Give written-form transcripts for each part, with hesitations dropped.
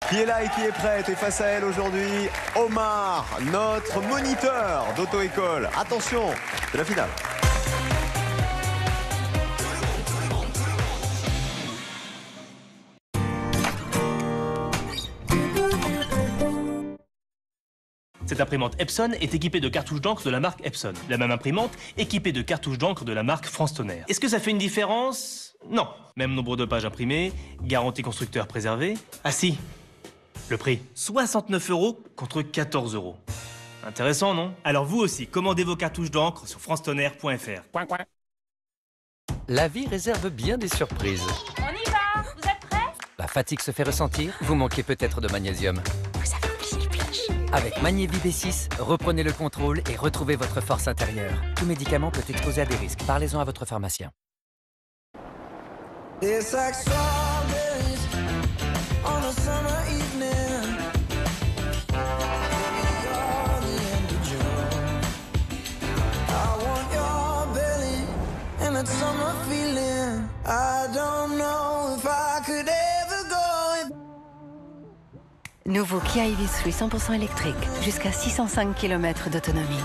qui est là et qui est prête. Et face à elle aujourd'hui, Omar, notre moniteur d'auto-école. Attention, c'est la finale. Cette imprimante Epson est équipée de cartouches d'encre de la marque Epson. La même imprimante équipée de cartouches d'encre de la marque France Tonnerre. Est-ce que ça fait une différence? Non. Même nombre de pages imprimées, garantie constructeur préservée. Ah si, le prix. 69 € contre 14 €. Intéressant, non? Alors vous aussi, commandez vos cartouches d'encre sur francetonnerre.fr. La vie réserve bien des surprises. On y va. Vous êtes prêts? La fatigue se fait ressentir, vous manquez peut-être de magnésium. Vous avez oublié le pitch. Avec Magnévi B6, reprenez le contrôle et retrouvez votre force intérieure. Tout médicament peut exposer à des risques. Parlez-en à votre pharmacien. It's like strawberries on a summer evening. You're the end of June. I want your belly and that summer feeling. I don't know if I could ever go. Nouveau Kia EV3 100% électrique, jusqu'à 605 km d'autonomie.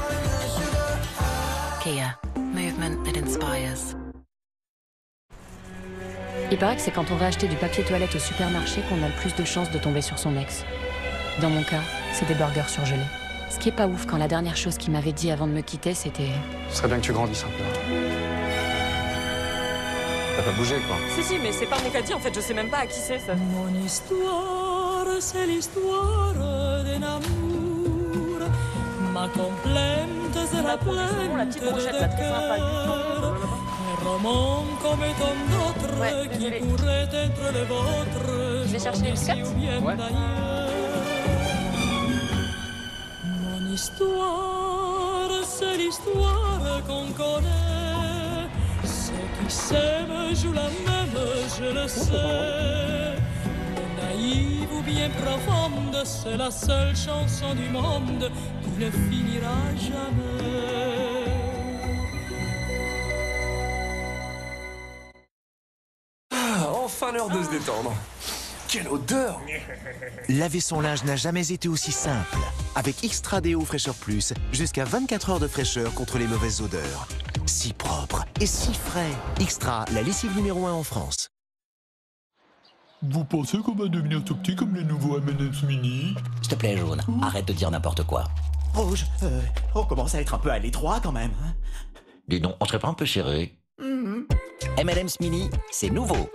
Kia, movement that inspires. Il paraît que c'est quand on va acheter du papier toilette au supermarché qu'on a le plus de chances de tomber sur son ex. Dans mon cas, c'est des burgers surgelés. Ce qui est pas ouf quand la dernière chose qu'il m'avait dit avant de me quitter, c'était... Ce serait bien que tu grandisses un peu. T'as pas bougé, quoi. Si, mais c'est pas mon caddie, en fait, je sais même pas à qui c'est, ça. Mon histoire, c'est l'histoire d'un amour. Ma complainte, c'est la plainte La petite brochette, là, très sympa. Un roman comme tant d'autres qui désolée. pourrait être le vôtre. Je vais chercher une biscotte. Ouais. Mon histoire, c'est l'histoire qu'on connaît. Ceux qui s'aiment jouent la même, je le sais. Mais naïve ou bien profonde, c'est la seule chanson du monde qui ne finira jamais. Enfin l'heure de se détendre. Quelle odeur! Laver son linge n'a jamais été aussi simple. Avec Extra Déo Fraîcheur Plus, jusqu'à 24 heures de fraîcheur contre les mauvaises odeurs. Si propre et si frais. Extra, la lessive numéro 1 en France. Vous pensez qu'on va devenir tout petit comme les nouveaux M&M's mini? S'il te plaît, Jaune, arrête de dire n'importe quoi. Rouge, on commence à être un peu à l'étroit quand même. Dis donc, on serait pas un peu serré? M&M's Mini, c'est nouveau.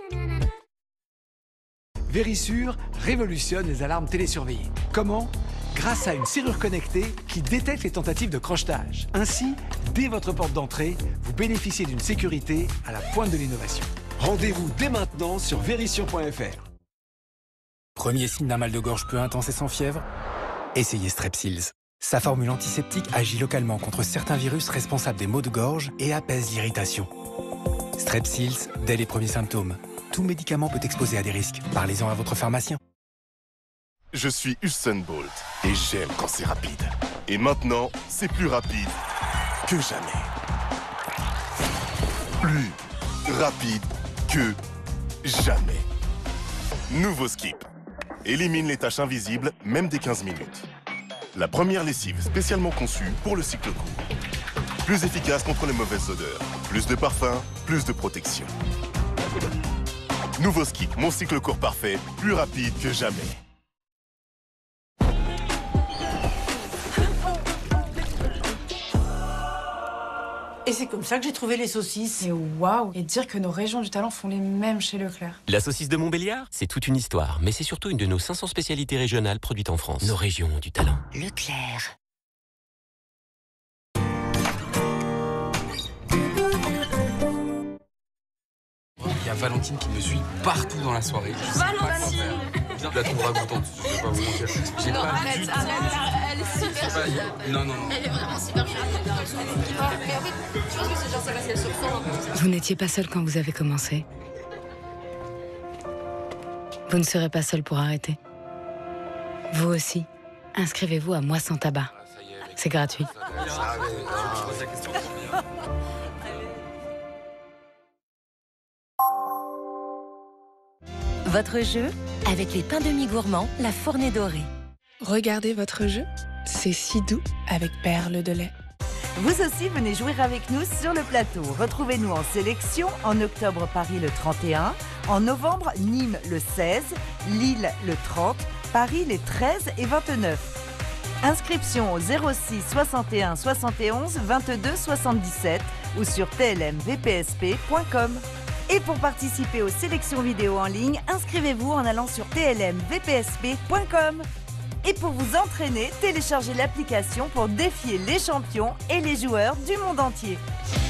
Vérissure révolutionne les alarmes télésurveillées. Comment? Grâce à une serrure connectée qui détecte les tentatives de crochetage. Ainsi, dès votre porte d'entrée, vous bénéficiez d'une sécurité à la pointe de l'innovation. Rendez-vous dès maintenant sur vérissure.fr. Premier signe d'un mal de gorge peu intense et sans fièvre? Essayez Strepsils. Sa formule antiseptique agit localement contre certains virus responsables des maux de gorge et apaise l'irritation. Strepsils, dès les premiers symptômes. Tout médicament peut exposer à des risques. Parlez-en à votre pharmacien. Je suis Usain Bolt et j'aime quand c'est rapide. Et maintenant, c'est plus rapide que jamais. Plus rapide que jamais. Nouveau Skip. Élimine les taches invisibles, même des 15 minutes. La première lessive spécialement conçue pour le cycle court. Plus efficace contre les mauvaises odeurs. Plus de parfum, plus de protection. Nouveau Skip, mon cycle court parfait, plus rapide que jamais. Et c'est comme ça que j'ai trouvé les saucisses. Et waouh! Et dire que nos régions du talent font les mêmes chez Leclerc. La saucisse de Montbéliard, c'est toute une histoire, mais c'est surtout une de nos 500 spécialités régionales produites en France. Nos régions ont du talent. Leclerc. Il y a Valentine qui me suit partout dans la soirée. Je sais pas quoi Valentine! faire. Je la trouve ragoûtante, je vais pas vous mentir. J'ai Non, pas arrête, du tout- arrête, elle est super pas- géniale. Non. Elle est vraiment super géniale. Mais en fait, je pense que c'est genre ça va, c'est elle surprend un peu. Vous n'étiez pas seul quand vous avez commencé. Vous ne serez pas seul pour arrêter. Vous aussi, inscrivez-vous à Moi sans tabac. C'est gratuit. Votre jeu? Avec les pains de mie gourmands, la fournée dorée. Regardez votre jeu, c'est si doux avec perles de lait. Vous aussi, venez jouer avec nous sur le plateau. Retrouvez-nous en sélection en octobre Paris le 31, en novembre Nîmes le 16, Lille le 30, Paris les 13 et 29. Inscription au 06 61 71 22 77 ou sur tlmvpsp.com. Et pour participer aux sélections vidéo en ligne, inscrivez-vous en allant sur tlmvpsp.com. Et pour vous entraîner, téléchargez l'application pour défier les champions et les joueurs du monde entier.